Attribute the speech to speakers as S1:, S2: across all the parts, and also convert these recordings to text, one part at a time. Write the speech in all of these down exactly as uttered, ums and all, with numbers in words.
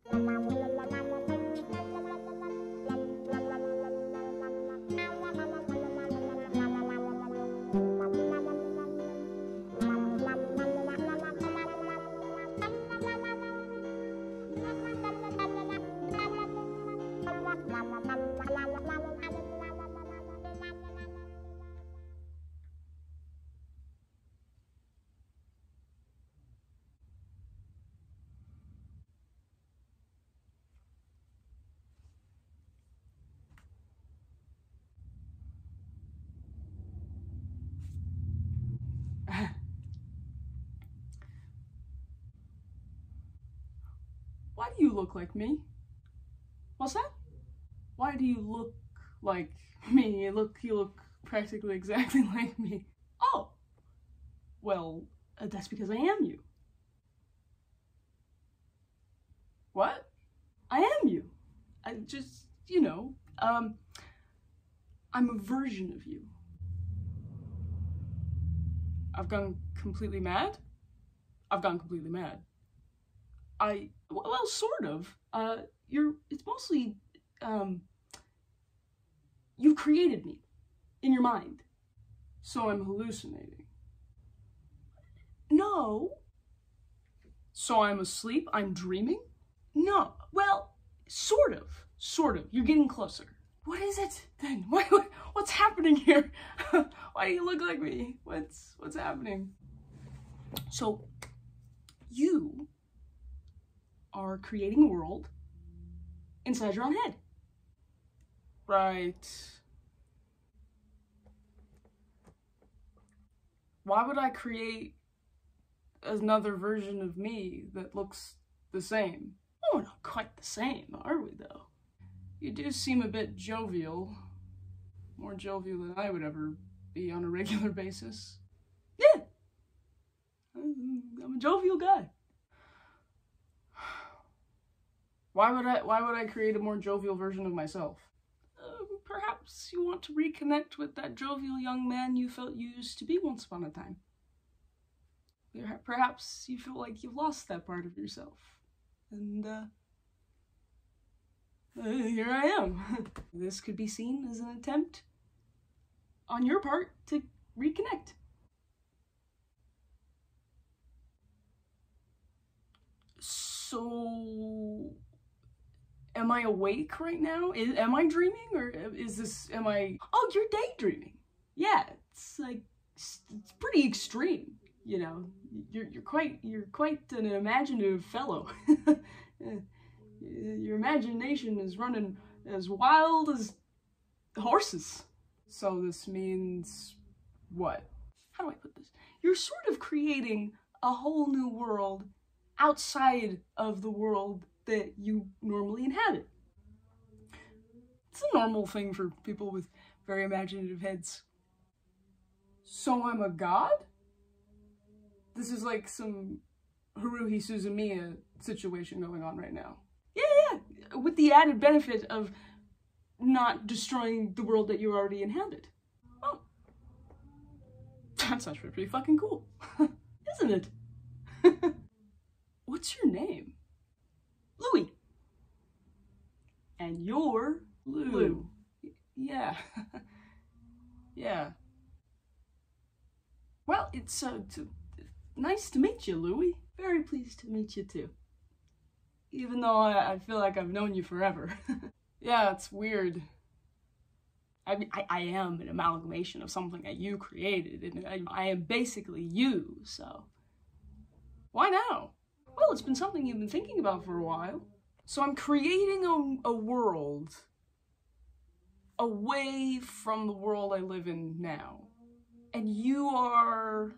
S1: Why do you look like me? What's that? Why do you look like me? You look, you look practically exactly like me. Oh, well, uh, that's because I am you. What? I am you. I just, you know, um, I'm a version of you. I've gone completely mad? I've gone completely mad. I, well, sort of. Uh, you're, it's mostly, um, you've created me in your mind. So I'm hallucinating. No. So I'm asleep? I'm dreaming? No. Well, sort of. Sort of. You're getting closer. What is it then? What, what what's happening here? Why do you look like me? What's what's happening? So you are creating a world inside your own head. Right. Why would I create another version of me that looks the same? Oh, we're not quite the same, are we though? You do seem a bit jovial. More jovial than I would ever be on a regular basis. Yeah. I'm a jovial guy. Why would I, why would I create a more jovial version of myself? Uh, perhaps you want to reconnect with that jovial young man you felt you used to be once upon a time. Perhaps you feel like you've lost that part of yourself. And, uh, uh here I am. This could be seen as an attempt on your part to reconnect. So, am I awake right now? Is, am I dreaming, or is this, am I, oh, you're daydreaming. Yeah, it's like, it's, it's pretty extreme, you know. You're, you're quite, you're quite an imaginative fellow. Your imagination is running as wild as horses. So this means what? How do I put this? You're sort of creating a whole new world outside of the world that you normally inhabit. It's a normal thing for people with very imaginative heads. So I'm a god? This is like some Haruhi Suzumiya situation going on right now. Yeah, yeah, with the added benefit of not destroying the world that you already inhabit. Oh. That's actually pretty fucking cool. Isn't it? What's your name? Louie. And you're Lou. Lou. Yeah. Yeah. Well, it's uh, t nice to meet you, Louie. Very pleased to meet you too. Even though I, I feel like I've known you forever. Yeah, it's weird. I, mean, I, I am an amalgamation of something that you created, and I, I am basically you, so... Why now? Well, it's been something you've been thinking about for a while. So I'm creating a, a world away from the world I live in now. And you are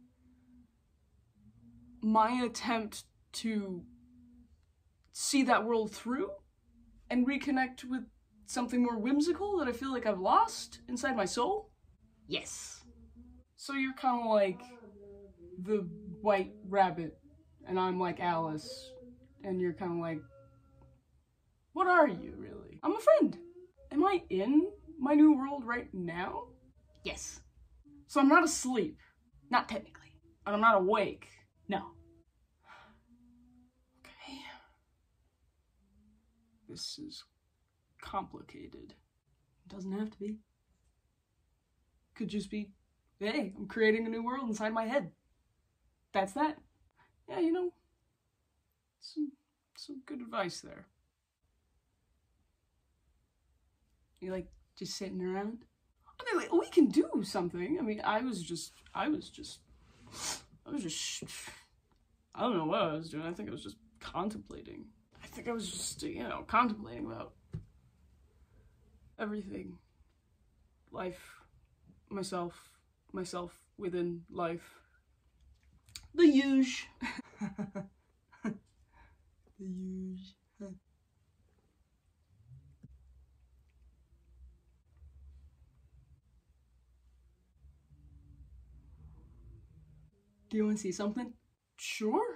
S1: my attempt to see that world through and reconnect with something more whimsical that I feel like I've lost inside my soul? Yes. So you're kind of like the White Rabbit, and I'm like Alice, and you're kind of like, what are you really? I'm a friend. Am I in my new world right now? Yes. So I'm not asleep. Not technically. And I'm not awake. No. Okay. this is complicated. It doesn't have to be. Could just be, hey, I'm creating a new world inside my head. That's that. Yeah, you know, some, some good advice there. You like just sitting around? I mean, like, we can do something. I mean, I was just, I was just, I was just, I don't know what I was doing. I think I was just contemplating. I think I was just, you know, contemplating about everything. Life, myself, myself within life. The huge. The huge. Do you want to see something? Sure.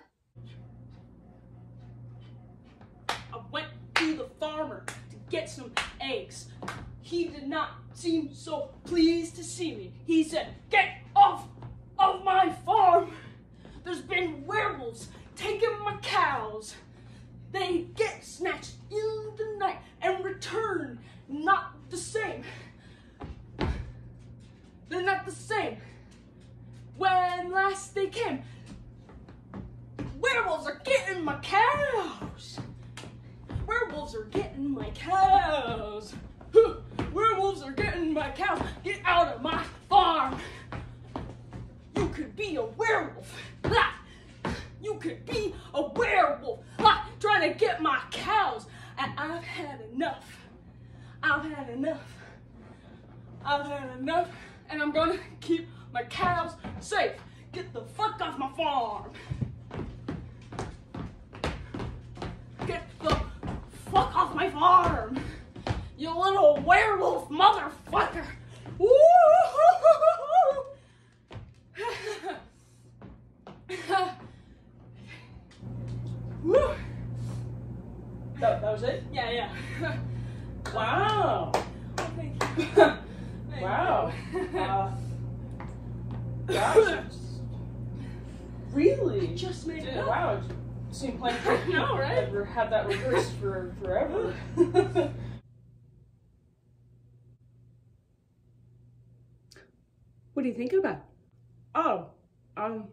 S1: I went to the farmer to get some eggs. He did not seem so pleased to see me. He said, "Get off of my farm! There's been werewolves taking my cows. They get snatched in the night and return not the same. They're not the same. When last they came, werewolves are getting my cows. Werewolves are getting my cows. Werewolves are getting my cows. Get out of my farm. You could be a werewolf. You could be a werewolf trying to get my cows. And I've had enough. I've had enough. I've had enough. And I'm gonna keep my cows safe. Get the fuck off my farm. Get the fuck off my farm. You little werewolf motherfucker. Woo! Woo! That, that was it? Yeah, yeah. Wow. Oh, thank you. Thank wow. You. Uh, gosh. Really? I just made it up. Wow. It seemed like I know, right? Never had that reversed for forever. What are you thinking about? Oh, um,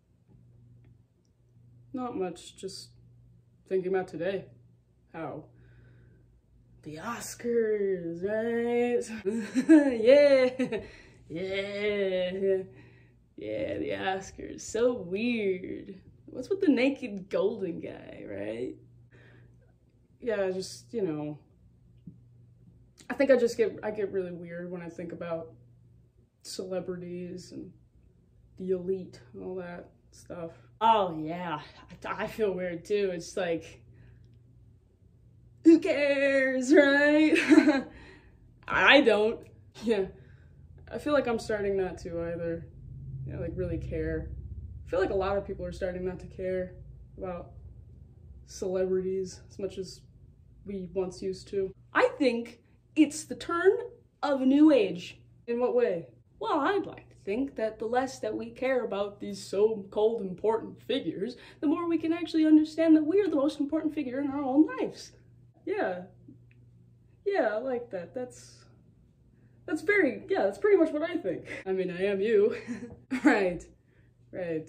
S1: not much. Just thinking about today. How the Oscars, right? Yeah, yeah, yeah. The Oscars, so weird. What's with the naked golden guy, right? Yeah, just, you know. I think I just get I get really weird when I think about celebrities and the elite and all that stuff. Oh yeah, I, I feel weird too. It's like, who cares, right? I don't. Yeah, I feel like I'm starting not to either. You know, like really care. I feel like a lot of people are starting not to care about celebrities as much as we once used to. I think it's the turn of a new age. In what way? Well, I'd like to think that the less that we care about these so-called important figures, the more we can actually understand that we're the most important figure in our own lives. Yeah. Yeah, I like that. That's, that's very, yeah, that's pretty much what I think. I mean, I am you. Right. Right.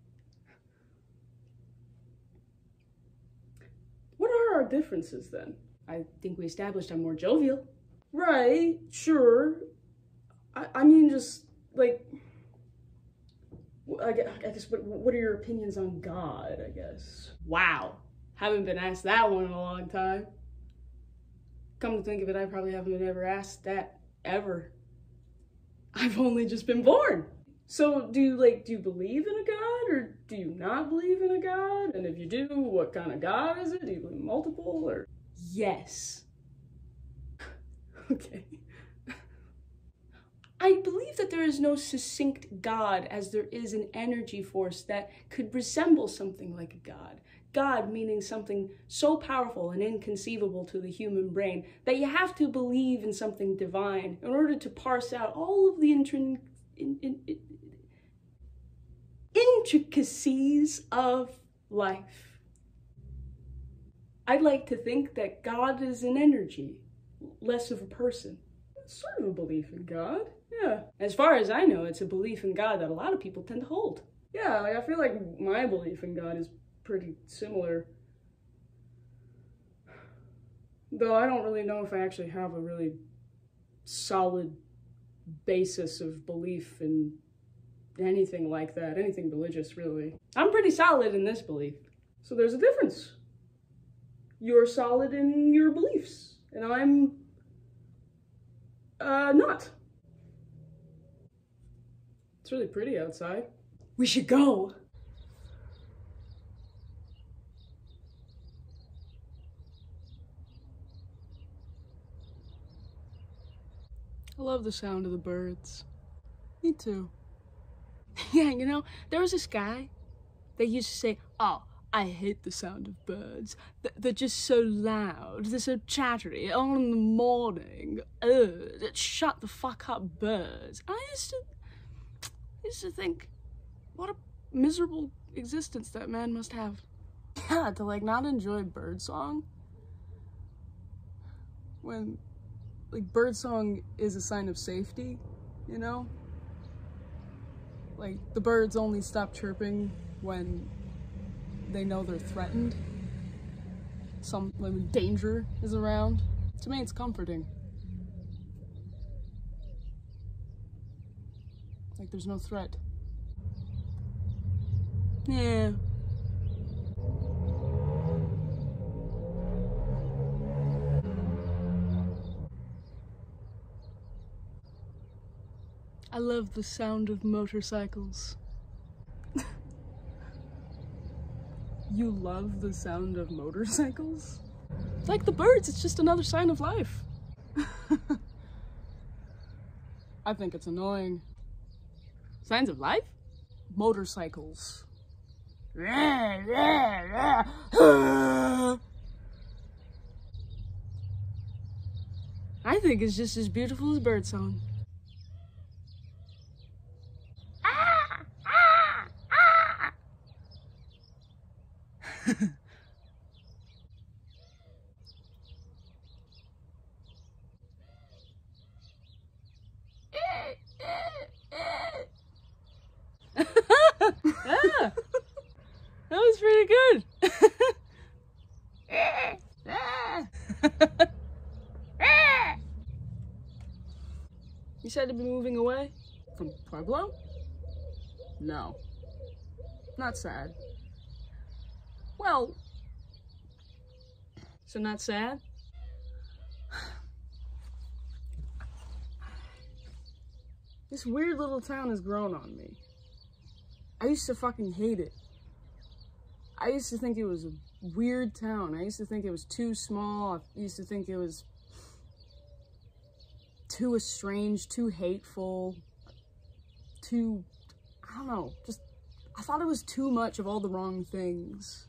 S1: What are our differences then? I think we established I'm more jovial. Right, sure. I, I mean, just, like, I guess, I guess what, what are your opinions on God, I guess? Wow. Haven't been asked that one in a long time. Come to think of it, I probably haven't been ever asked that, ever. I've only just been born. So do you, like, do you believe in a God, or do you not believe in a God? And if you do, what kind of God is it? Do you believe in multiple, or? Yes. Okay. I believe that there is no succinct God as there is an energy force that could resemble something like a God. God meaning something so powerful and inconceivable to the human brain that you have to believe in something divine in order to parse out all of the intrin in, in, in, intricacies of life. I'd like to think that God is an energy, less of a person. It's sort of a belief in God, yeah. As far as I know, it's a belief in God that a lot of people tend to hold. Yeah, like I feel like my belief in God is pretty similar. Though I don't really know if I actually have a really solid basis of belief in anything like that, anything religious, really. I'm pretty solid in this belief. So there's a difference. You're solid in your beliefs, and I'm uh, not. It's really pretty outside. We should go. I love the sound of the birds. Me too. Yeah, you know, there was this guy that used to say, oh, I hate the sound of birds. They're just so loud. They're so chattery. All in the morning. Ugh, shut the fuck up, birds. I used to, I used to think, what a miserable existence that man must have. Yeah, to like not enjoy birdsong when like birdsong is a sign of safety, you know? Like the birds only stop chirping when they know they're threatened. Some when danger is around. To me, it's comforting. Like there's no threat. Yeah. I love the sound of motorcycles. You love the sound of motorcycles? Like the birds, it's just another sign of life. I think it's annoying. Signs of life? Motorcycles. I think it's just as beautiful as birdsong. Ah, that was pretty good. You said to be moving away from Pueblo? No. Not sad. Well, so not sad? This weird little town has grown on me. I used to fucking hate it. I used to think it was a weird town. I used to think it was too small. I used to think it was too estranged, too hateful, too, I don't know, just, I thought it was too much of all the wrong things.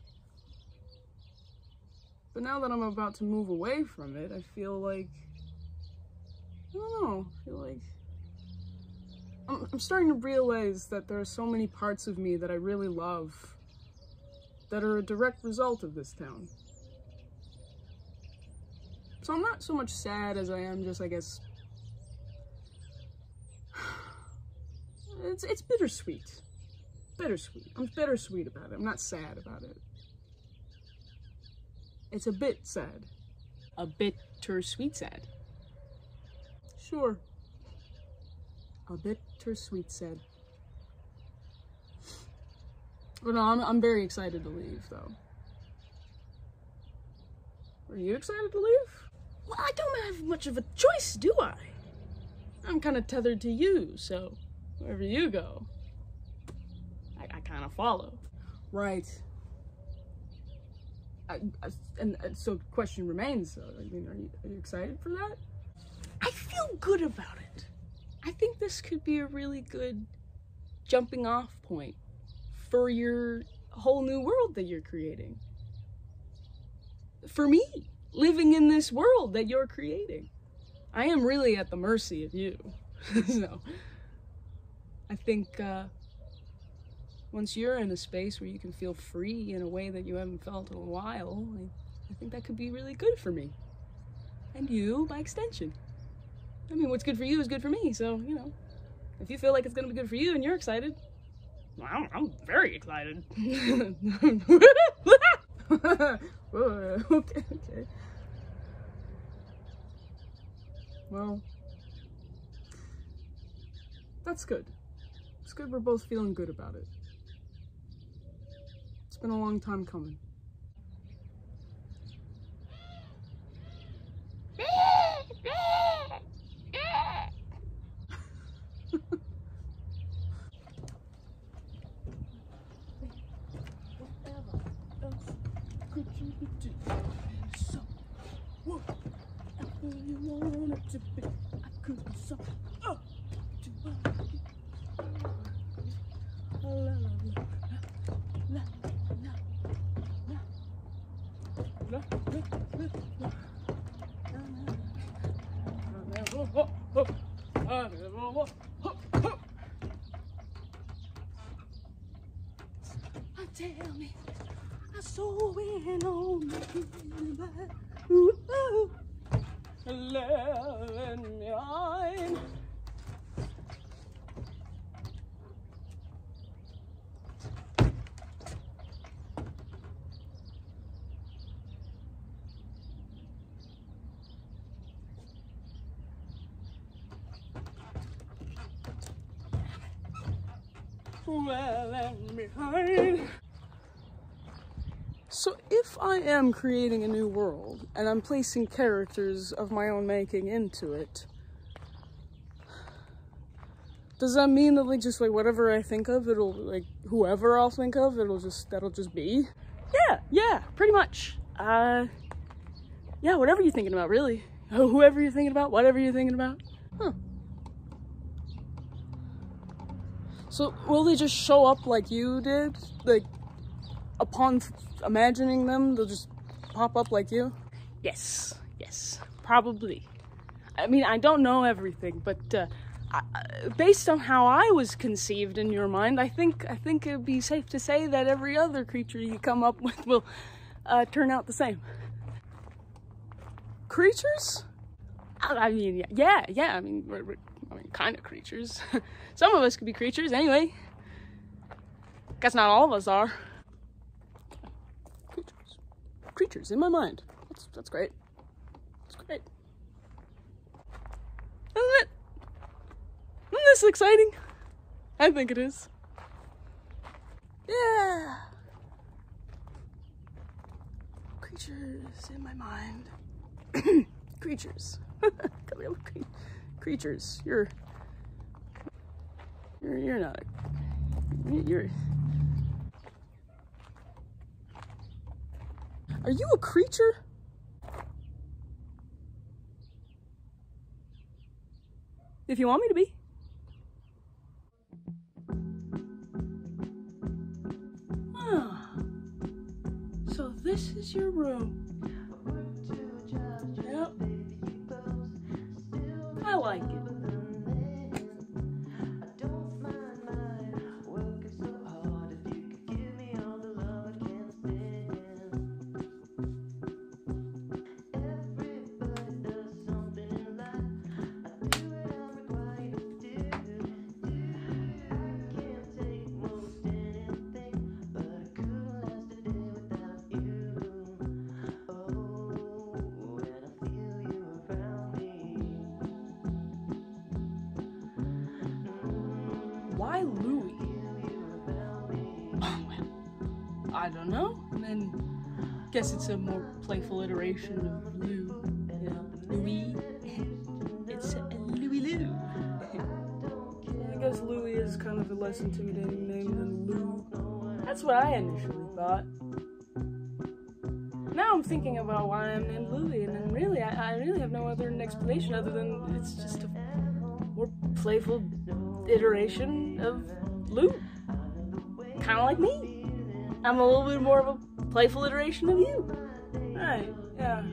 S1: But now that I'm about to move away from it, I feel like, I don't know, I feel like, I'm, I'm starting to realize that there are so many parts of me that I really love that are a direct result of this town. So I'm not so much sad as I am just, I guess, it's, it's bittersweet. Bittersweet. I'm bittersweet about it. I'm not sad about it. It's a bit sad. A bittersweet sad. Sure. A bittersweet sad. But no, I'm, I'm very excited to leave, though. Are you excited to leave? Well, I don't have much of a choice, do I? I'm kind of tethered to you, so wherever you go, I, I kind of follow. Right. I, I, and, and so the question remains, though. I mean, are you, are you excited for that? I feel good about it. I think this could be a really good jumping off point for your whole new world that you're creating. For me, living in this world that you're creating. I am really at the mercy of you. So, I think uh, once you're in a space where you can feel free in a way that you haven't felt in a while, I, I think that could be really good for me. And you, by extension. I mean, what's good for you is good for me, so, you know. If you feel like it's gonna be good for you and you're excited, well, I'm, I'm very excited. Okay, okay. Well, that's good. It's good we're both feeling good about it. It's been a long time coming. Tell me, I saw it on the ooh, left behind. Well, left behind. So if I am creating a new world and I'm placing characters of my own making into it, does that mean that like just like whatever I think of, it'll like whoever I'll think of, it'll just that'll just be? Yeah, yeah, pretty much. Uh, yeah, whatever you're thinking about, really. Whoever you're thinking about, whatever you're thinking about. Huh. So will they just show up like you did, like? Upon imagining them, they'll just pop up like you? Yes, yes, probably. I mean, I don't know everything, but uh, I, based on how I was conceived in your mind, I think I think it'd be safe to say that every other creature you come up with will uh, turn out the same. Creatures? I mean, yeah, yeah. I mean, we're, we're I mean, kind of creatures. Some of us could be creatures, anyway. Guess not all of us are. Creatures in my mind. That's that's great. That's great. Isn't it? Isn't this exciting? I think it is. Yeah. Creatures in my mind. Creatures. Creatures. You're. You're. You're not. A, you're. Are you a creature? If you want me to be. Ah. So this is your room. Yep. I like it. Why Louie? Oh, well, I don't know. And then, guess it's a more playful iteration of Lou. You know, Louie. It's a Louie Lou. I guess Louie is kind of a less intimidating name than Lou. That's what I initially thought. Now I'm thinking about why I'm named Louie, and then really, I, I really have no other explanation other than it's just a more playful iteration of Lou. Kind of like me. I'm a little bit more of a playful iteration of you. Right, yeah.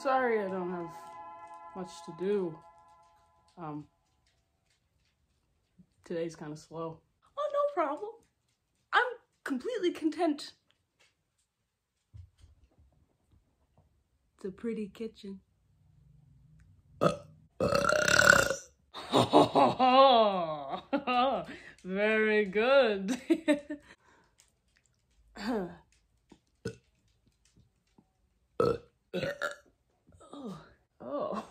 S1: Sorry I don't have much to do. Um, today's kind of slow. Oh, no problem. I'm completely content. It's a pretty kitchen. Very good. Oh, oh.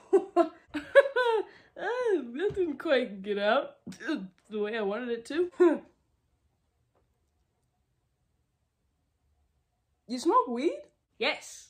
S1: That didn't quite get out the way I wanted it to. You smoke weed? Yes.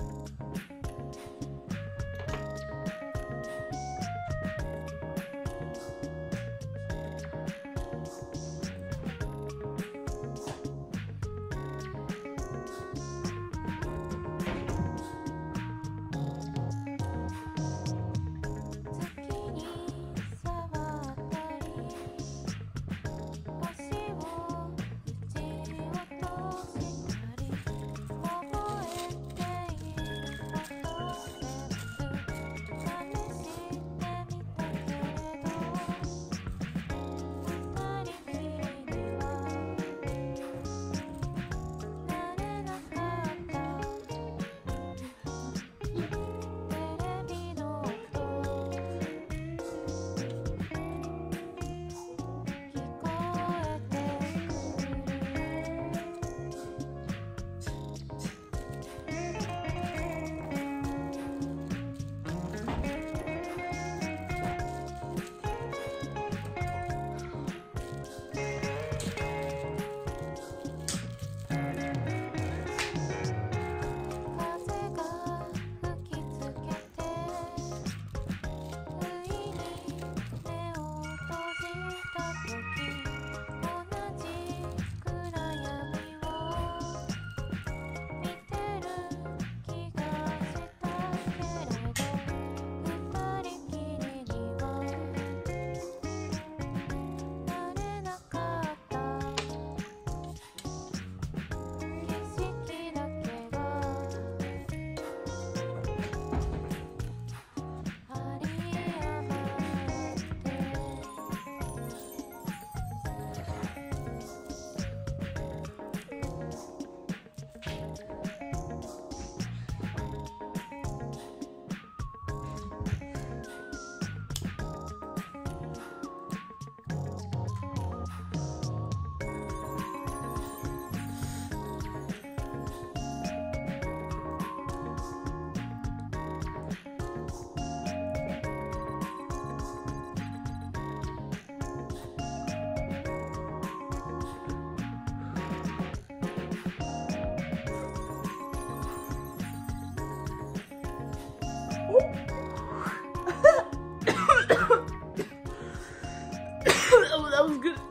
S1: That was good.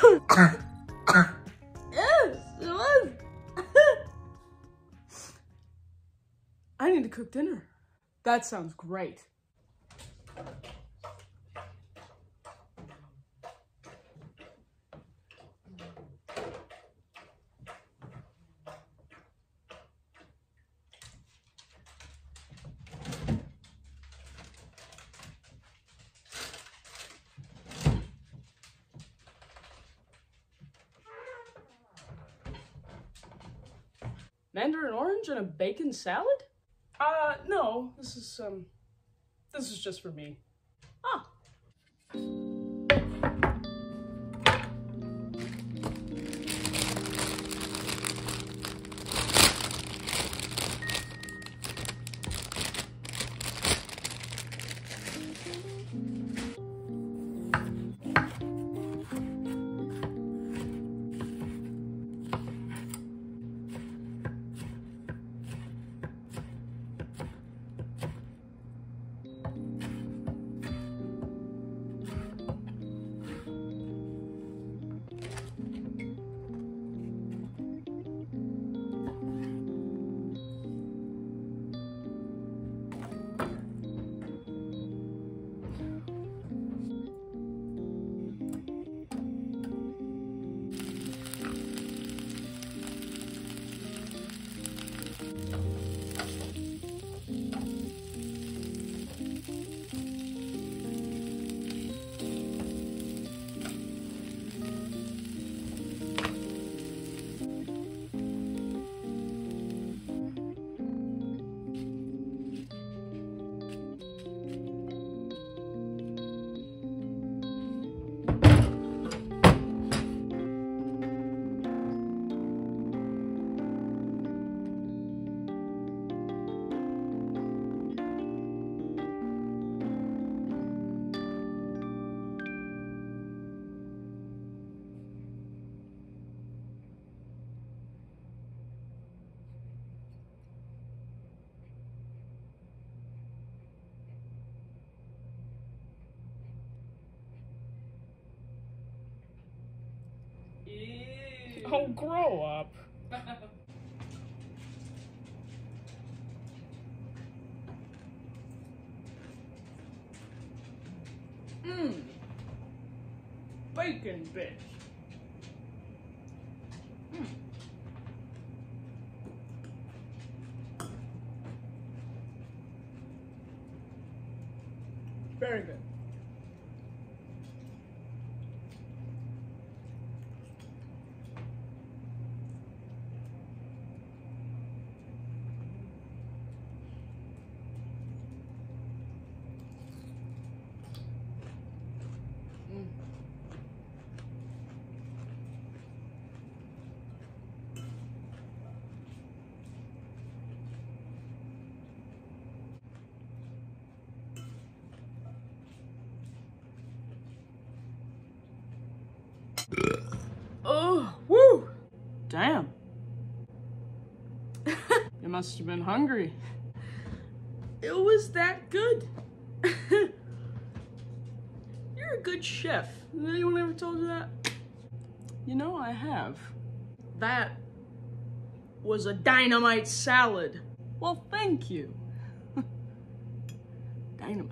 S1: Yes, it was. I need to cook dinner. That sounds great. Mandarin orange and a bacon salad? Uh, no, this is, um, this is just for me. Ah. Ew. Oh, grow up. Mmm. Bacon bits. Mm. Very good. Oh, woo! Damn. You must have been hungry. It was that good. You're a good chef. Has anyone ever told you that? You know, I have. That was a dynamite salad. Well, thank you. Dynamite.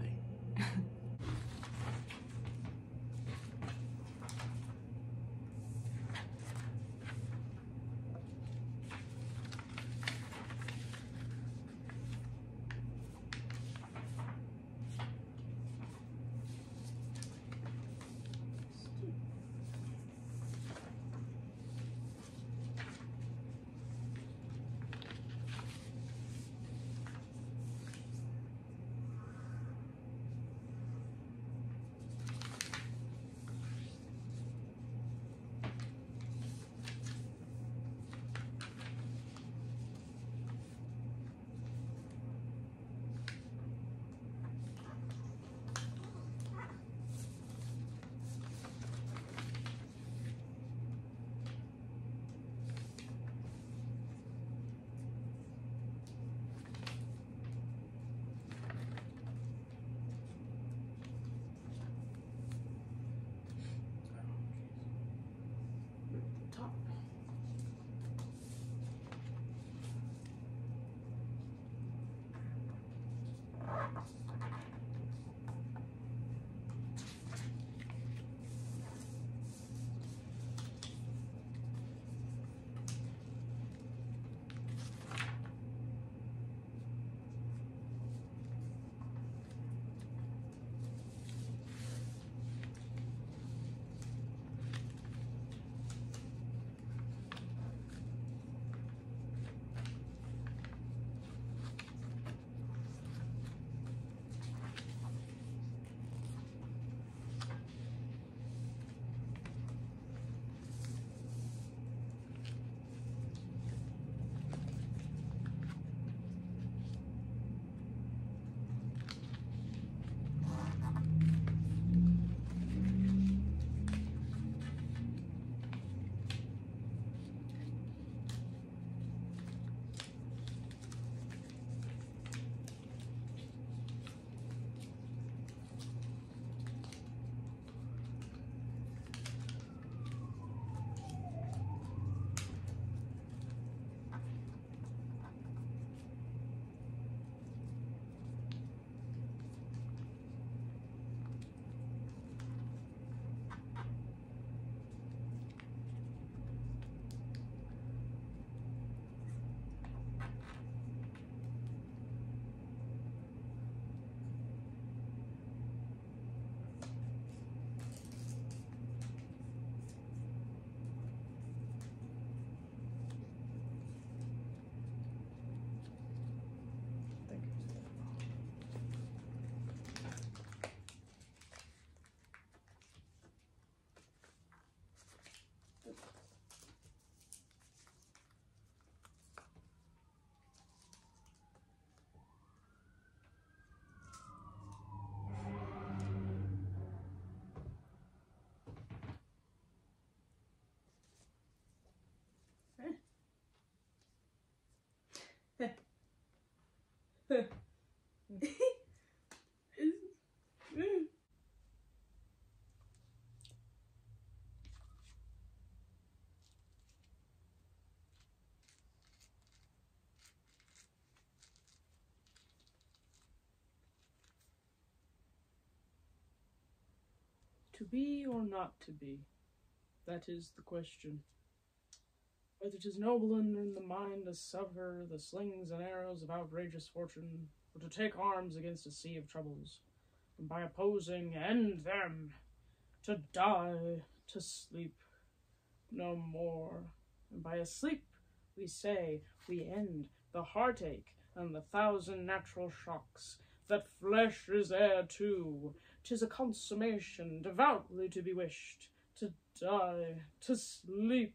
S1: To be or not to be, that is the question. Whether 'tis noble in the mind to suffer the slings and arrows of outrageous fortune, or to take arms against a sea of troubles, and by opposing end them, to die, to sleep no more. And by a sleep, we say, we end the heartache and the thousand natural shocks, that flesh is heir to. 'Tis a consummation devoutly to be wished, to die, to sleep.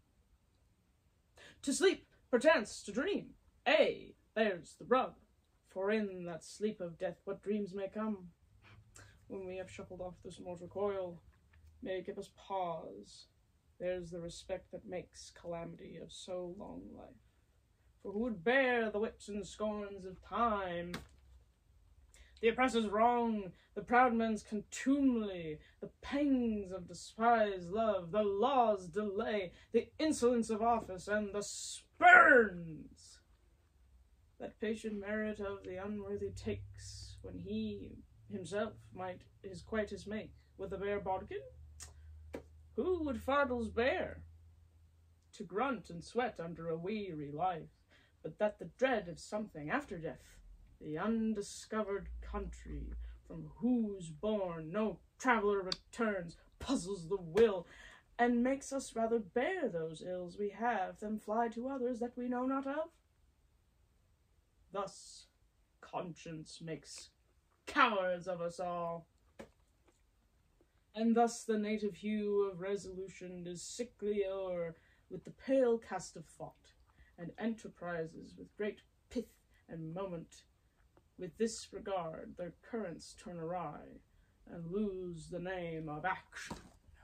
S1: To sleep, perchance to dream, ay, there's the rub. For in that sleep of death what dreams may come, when we have shuffled off this mortal coil, may give us pause. There's the respect that makes calamity of so long life. For who would bear the whips and scorns of time, the oppressor's wrong, the proud man's contumely, the pangs of despised love, the law's delay, the insolence of office, and the spurns that patient merit of the unworthy takes, when he himself might his quietus make with a bare bodkin? Who would fardels bear to grunt and sweat under a weary life, but that the dread of something after death, the undiscovered country, from whose bourne no traveller returns, puzzles the will, and makes us rather bear those ills we have than fly to others that we know not of? Thus conscience makes cowards of us all, and thus the native hue of resolution is sickly o'er with the pale cast of thought, and enterprises with great pith and moment. With this regard their currents turn awry, and lose the name of action.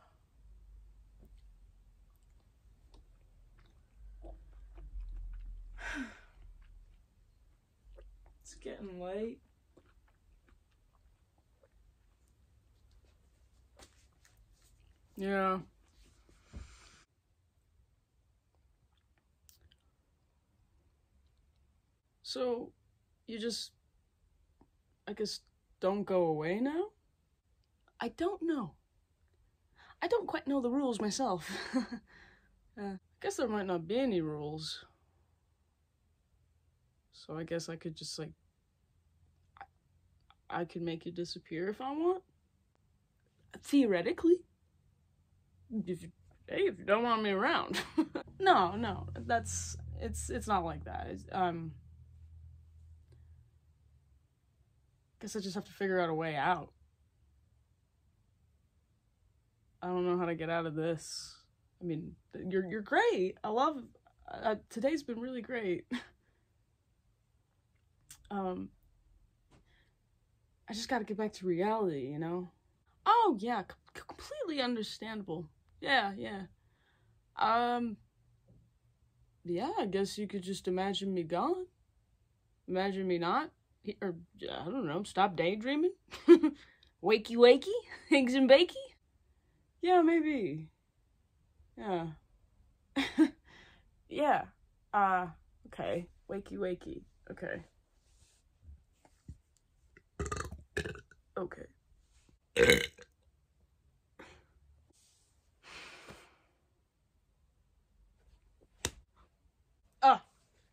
S1: It's getting late. Yeah. So, you just, I guess, don't go away now? I don't know. I don't quite know the rules myself. uh, I guess there might not be any rules. So I guess I could just, like, I, I could make you disappear if I want? Theoretically. If you, hey, if you don't want me around. no, no, that's, it's, it's not like that. It's, um, guess I just have to figure out a way out. I don't know how to get out of this. I mean, you're you're great. I love, uh, today's been really great. um, I just gotta get back to reality, you know? Oh, yeah, c completely understandable. Yeah, yeah. Um, yeah, I guess you could just imagine me gone. Imagine me not. Or, I don't know, stop daydreaming? Wakey wakey? Eggs and bakey? Yeah, maybe. Yeah. yeah. Uh, okay. Wakey wakey. Okay. Okay. Ah.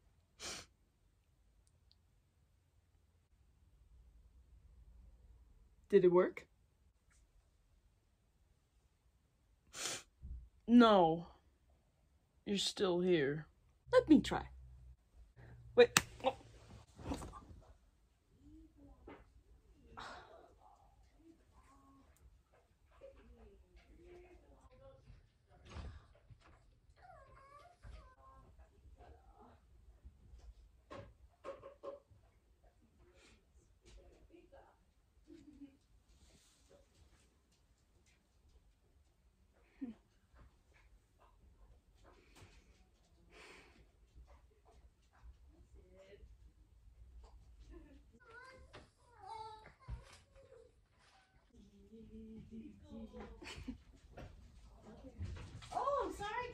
S1: Did it work? No. You're still here. Let me try. Wait. Oh. Oh, I'm sorry.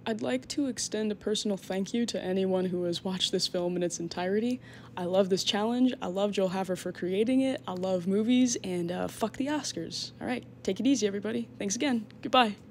S1: I'd like to extend a personal thank you to anyone who has watched this film in its entirety. I love this challenge, I love Joel Haver for creating it, I love movies, and uh, fuck the Oscars. Alright, take it easy everybody. Thanks again, goodbye.